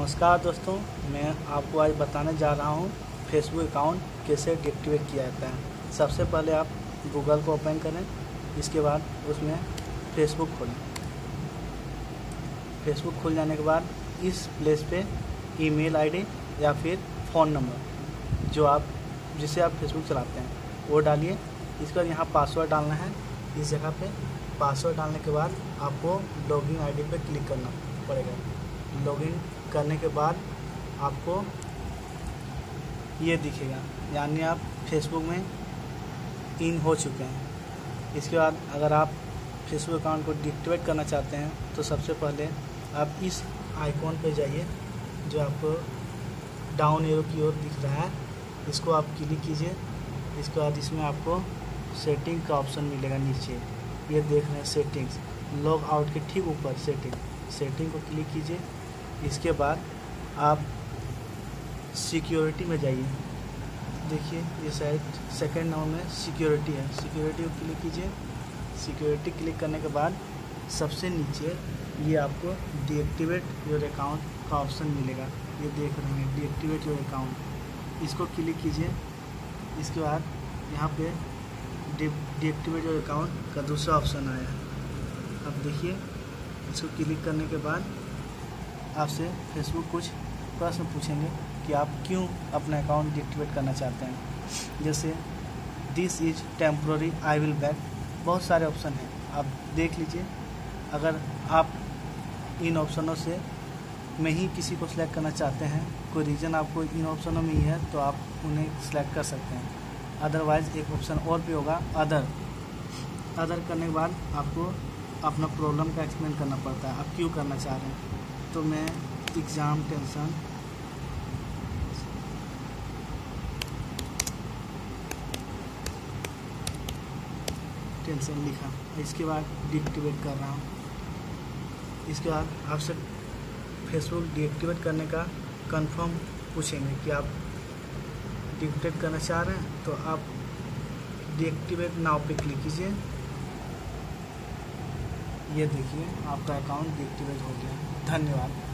नमस्कार दोस्तों, मैं आपको आज बताने जा रहा हूँ फेसबुक अकाउंट कैसे डीएक्टिवेट किया जाता है। सबसे पहले आप गूगल को ओपन करें, इसके बाद उसमें फेसबुक खोलें। फेसबुक खुल जाने के बाद इस प्लेस पे ईमेल आईडी या फिर फ़ोन नंबर जिसे आप फेसबुक चलाते हैं वो डालिए। इसके बाद यहाँ पासवर्ड डालना है। इस जगह पे पासवर्ड डालने के बाद आपको लॉगिन आईडी पे क्लिक करना पड़ेगा। लॉगिन करने के बाद आपको ये दिखेगा, यानी आप फेसबुक में इन हो चुके हैं। इसके बाद अगर आप फेसबुक अकाउंट को डीएक्टिवेट करना चाहते हैं तो सबसे पहले आप इस आइकॉन पे जाइए जो आपको डाउन एरो की ओर दिख रहा है, इसको आप क्लिक कीजिए। इसके बाद इसमें आपको सेटिंग का ऑप्शन मिलेगा नीचे, ये देख रहे हैं सेटिंग्स, लॉग आउट के ठीक ऊपर सेटिंग को क्लिक कीजिए। इसके बाद आप सिक्योरिटी में जाइए। देखिए ये शायद सेकंड नंबर में सिक्योरिटी है, सिक्योरिटी को क्लिक कीजिए। सिक्योरिटी क्लिक करने के बाद सबसे नीचे ये आपको डीएक्टिवेट योर अकाउंट का ऑप्शन मिलेगा, ये देख रहे हैं डीएक्टिवेट योर अकाउंट, इसको क्लिक कीजिए। इसके बाद यहाँ पे डीएक्टिवेट योर अकाउंट का दूसरा ऑप्शन आया है। अब देखिए इसको क्लिक करने के बाद आपसे फेसबुक कुछ प्रश्न पूछेंगे कि आप क्यों अपना अकाउंट डीएक्टिवेट करना चाहते हैं। जैसे this is temporary, I will back, बहुत सारे ऑप्शन हैं, आप देख लीजिए। अगर आप इन ऑप्शनों से में ही किसी को सिलेक्ट करना चाहते हैं, कोई रीज़न आपको इन ऑप्शनों में ही है तो आप उन्हें सिलेक्ट कर सकते हैं। अदरवाइज़ एक ऑप्शन और भी होगा अदर करने के बाद आपको अपना प्रॉब्लम का एक्सप्लेन करना पड़ता है, आप क्यों करना चाह रहे हैं। तो मैं एग्ज़ाम टेंशन लिखा, इसके बाद डीएक्टिवेट कर रहा हूँ। इसके बाद आपसे फेसबुक डीएक्टिवेट करने का कंफर्म पूछेंगे कि आप डीएक्टिवेट करना चाह रहे हैं, तो आप डीएक्टिवेट नाउ पे क्लिक कीजिए। ये देखिए आपका अकाउंट डीएक्टिवेट हो गया। धन्यवाद।